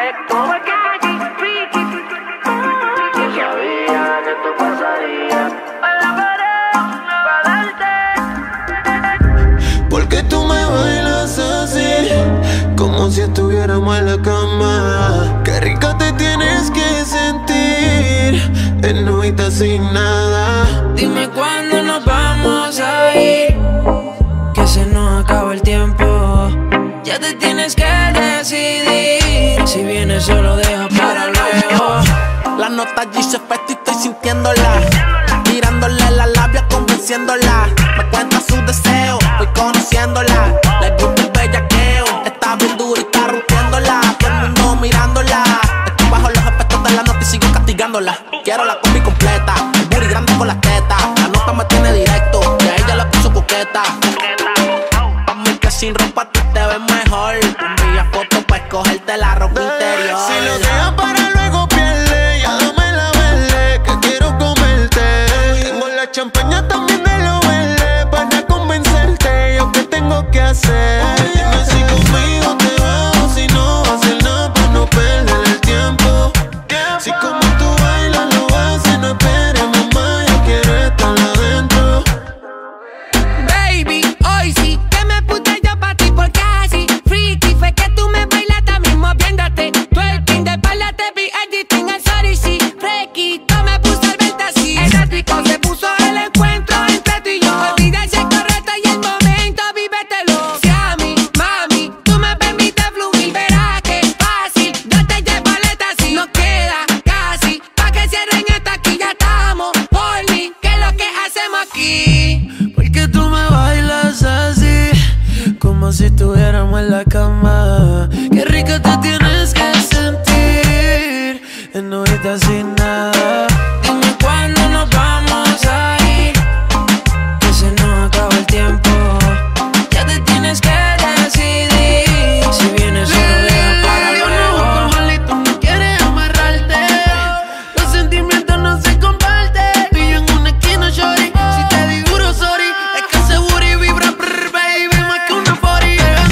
Porque tú me bailas así, como si estuviéramos en la cama. Qué rica te tienes que sentir en noche sin nada. Dime cuándo nos vamos a ir, que se nos acaba el tiempo. Ya te tienes que decidir, si vienes solo deja para luego. La nota allí se efecto y estoy sintiéndola, tirándole la labia, convenciéndola. Me cuenta sus deseos, voy conociéndola. Le gusta el bellaqueo, está bien dura y está rompiéndola. Todo el mundo mirándola, estoy bajo los efectos de la nota y sigo castigándola. Quiero la combi completa, el booty grande con las tetas. La nota me tiene directo y a ella la puso coqueta. Pa' mí que sin ropa tú te ves mejor. Envía fotos pa' escogerte la ropa interior. Si lo dejas para luego pierde, ya dame la verde, que quiero comerte. Tengo la champaña también de lo verde, para convencerte. Yo qué tengo que hacer. Dime si conmigo te vas, si no vas a hacer nada para no perder el tiempo. Si como tú bailas lo haces, no esperemos más, yo quiero estar adentro. Baby, hoy sí que me puse yo pa' ti porque así freaky fue que tú me bailaste a mí moviéndote. Tú el pin de espalda te vi editing al sorry, sí. Fresquito me puse al verte así. Eléctrico se puso el encuentro entre tú y yo. Olvida si es correcto y el momento, vívetelo. Si a mí, mami, tú me permites fluir, verás que fácil. Yo te llevo aleta así. Nos queda casi pa' que cierren esta aquí. Ya estamos por mí, ¿qué es lo que hacemos aquí? Porque tú me bailas así, como si estuviéramos en la cama. Qué rica te tienes que sentir en noche sin nada. Dime cuándo nos vamos a ir, que se nos acaba el tiempo. Ya te tienes que decidir, si vienes solo deja para luego. No quieres amarrarte, los sentimientos no se comparten. Tú y yo en una esquina, shorty, si te digo duro, sorry. Es que ese booty vibra, brr, baby, más que una 40.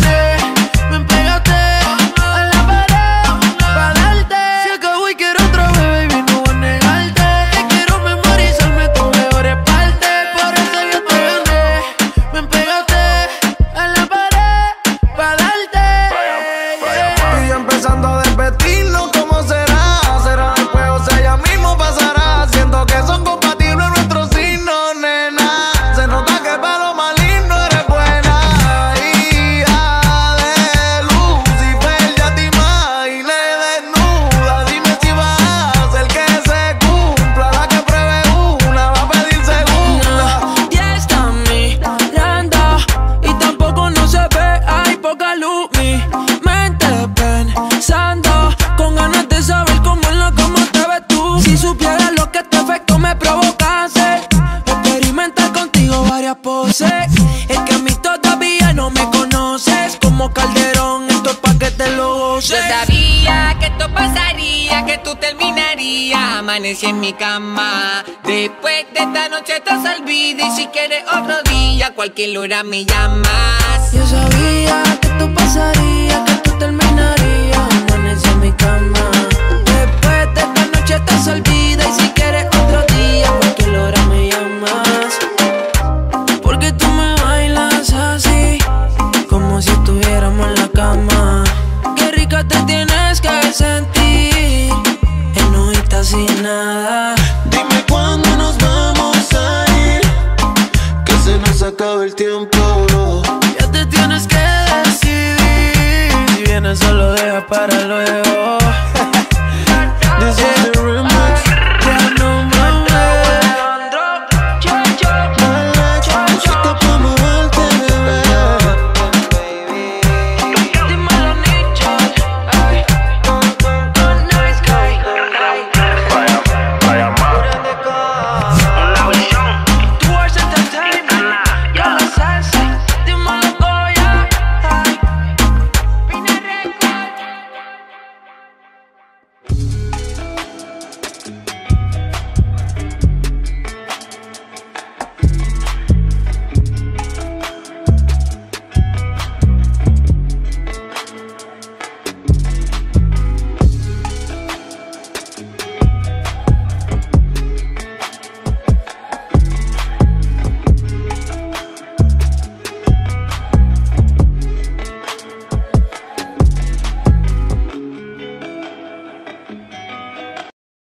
Me pegaste a la pared pa' darte. Se acabó y quiero otra vez, baby, no voy a negarte. Que quiero memorizarme tus mejores partes. Por eso yo te gané. Me pegaste a la pared pa' darte. Y yo empezando a desvestirnos, ¿cómo será? Será después o sea ya mismo pasará. Siento que son compatibles nuestros signos, nena. Se nota que para lo maligno eres buena. Hija de Lucifer, ya te imaginé desnuda. Dime si vas a hacer que se cumpla. La que pruebe una va a pedir segunda. Ya está mirando y tampoco no se ve, hay poca luz. Mi mente pensando, con ganas de saber cómo es lo como te ves tú. Si supieras lo que este efecto me provocase, experimentar contigo varias poses. Es que a mí todavía no me conoces, como Calderón, esto es pa' que te lo goces. Yo sabía que esto pasaría, que tú terminarías. Amanecí en mi cama. Después de esta noche te olvida. Y si quieres otro día, cualquier hora me llamas. Yo sabía que esto pasaría, que tú terminarías. Amanecí en mi cama. Después de esta noche te olvida. Y si quieres otro día, cualquier hora me llamas. Porque tú me bailas así, como si estuviéramos en la cama. Qué rica te tienes que sentir en noche sin nada. Dime cuándo nos vamos a ir, que se nos acaba el tiempo. Ya te tienes que decidir, si vienes solo deja para luego.